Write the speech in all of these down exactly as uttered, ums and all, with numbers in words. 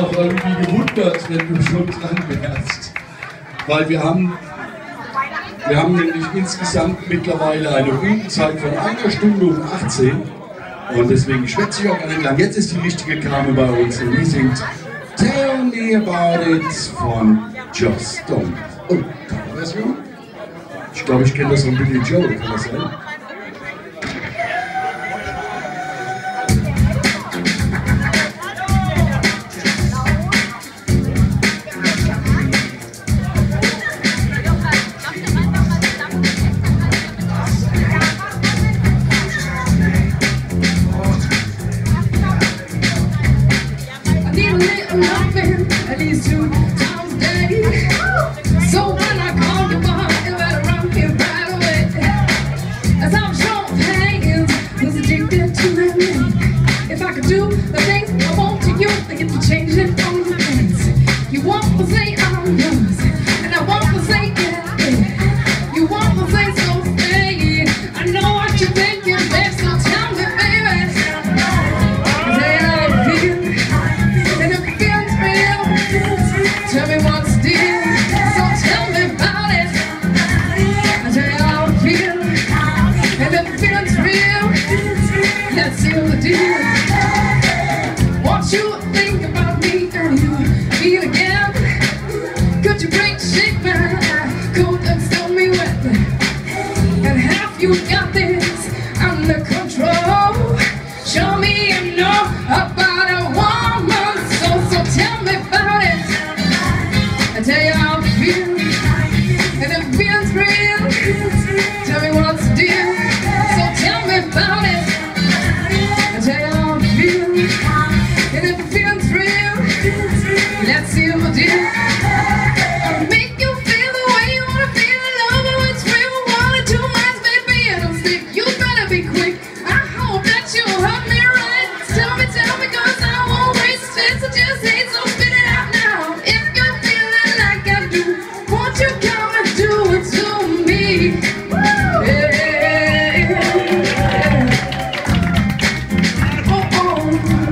auch irgendwie gewundert, wenn du schon dran wärst. Weil wir haben, wir haben nämlich insgesamt mittlerweile eine Rundenzeit von einer Stunde und achtzehn. Und deswegen schwätze ich auch gar nicht lang. Jetzt ist die richtige Kame bei uns und wir singt Tell Me About It von Joss Stone. Oh, Coverversion? Ich glaube, ich kenne das von Billy Joel, kann das sein? At least two times a day. So when I call you mom, you better run here right away. As I'm showing hands, was addicted to that man. If I could do the things I want to you, I get to change it on your face. You want to say I'm yours, and I want to say yeah, yeah. You want to say so stay. I know what you're thinking, babe, so tell me, baby. Say how you feel, and if it feels real. Tell me what's the deal, so tell me about it. I tell you how I feel, and if it feels real, let's seal the deal. Want you to think about me and you feel again. Could you break, shake my coat and still me wet? And have you got this under control? Show me you know about a woman, so, so tell me about it. I tell you how I feel, and it feels real. Tell me what's the deal, so tell me about it. I tell you how I feel, and if it feels real, let's seal the deal. I'll make you feel the way you wanna feel. Love it when it's real. One or two minds, baby, and I'll stick. You better be quick. I hope that you'll hurt me right. Tell me, tell me, cause I won't waste it. So just hate, so spit it out now. If you're feeling like I do, won't you come and do it to me? Woo! Yeah. Oh, oh.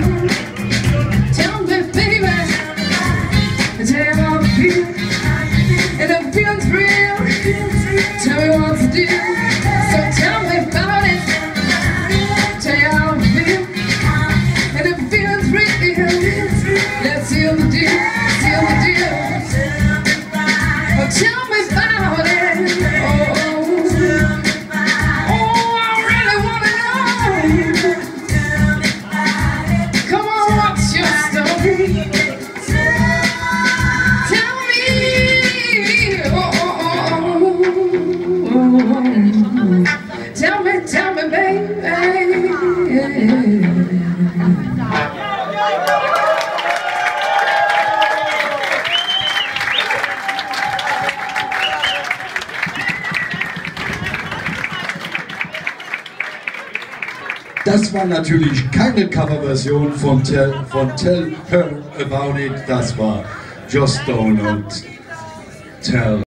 Tell me, baby, I tell you how I feel, and it feels real. Tell me what's the deal, so tell me about it. Tell you how I feel, and it feels real. Let's seal the deal, seal the deal. Oh, tell me about it. Oh, oh, I really wanna know. Come on, what's your story? Tell me. Oh, oh, oh, oh. Tell me, tell me, baby. Das war natürlich keine Coverversion von Tell, von Tell Her About It, das war Joss Stone und Tell